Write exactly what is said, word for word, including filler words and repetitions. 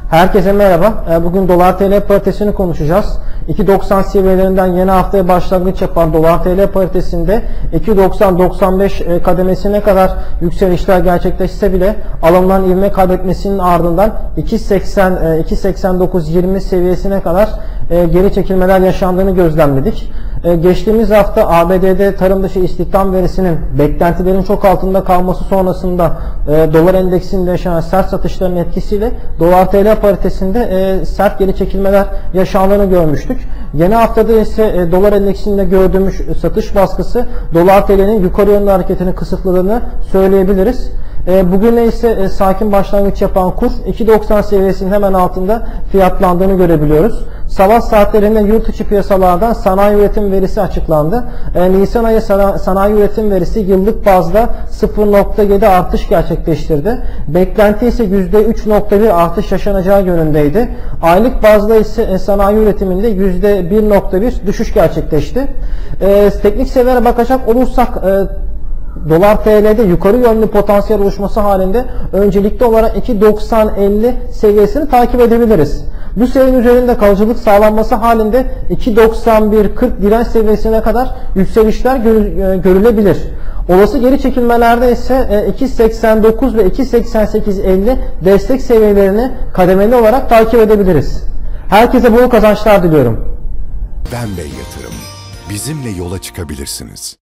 Herkese merhaba. Bugün dolar T L paritesini konuşacağız. iki doksan seviyelerinden yeni haftaya başlangıç yapan dolar T L paritesinde iki doksan doksan beş kademesine kadar yükselişler gerçekleşse bile alımların ivme kaybetmesinin ardından iki seksen iki seksen dokuz yirmi seviyesine kadar geri çekilmeler yaşandığını gözlemledik. Geçtiğimiz hafta A B D'de tarım dışı istihdam verisinin beklentilerin çok altında kalması sonrasında dolar endeksinde yaşanan sert satışların etkisiyle dolar T L paritesinde e, sert geri çekilmeler yaşandığını görmüştük. Yeni haftada ise e, dolar endeksinde gördüğümüz satış baskısı dolar T L'nin yukarı yönlü hareketini kısıtladığını söyleyebiliriz. E, bugün ise e, sakin başlangıç yapan kur iki doksan seviyesinin hemen altında fiyatlandığını görebiliyoruz. Sabah saatlerinde yurt içi piyasalardan sanayi üretim verisi açıklandı. E, Nisan ayı sanayi üretim verisi yıllık bazda sıfır nokta yedi artış gerçekleştirdi. Beklenti ise yüzde üç nokta bir artış yaşanacağı yönündeydi. Aylık bazda ise e, sanayi üretiminde yüzde bir nokta bir düşüş gerçekleşti. E, teknik seviyelere bakacak olursak e, dolar T L'de yukarı yönlü potansiyel oluşması halinde öncelikli olarak iki doksan elli seviyesini takip edebiliriz. Bu seviyenin üzerinde kalıcılık sağlanması halinde iki doksan bir kırk direnç seviyesine kadar yükselişler görülebilir. Olası geri çekilmelerde ise iki seksen dokuz ve iki seksen sekiz elli destek seviyelerini kademeli olarak takip edebiliriz. Herkese bol kazançlar diliyorum. Ben Bey Yatırım. Bizimle yola çıkabilirsiniz.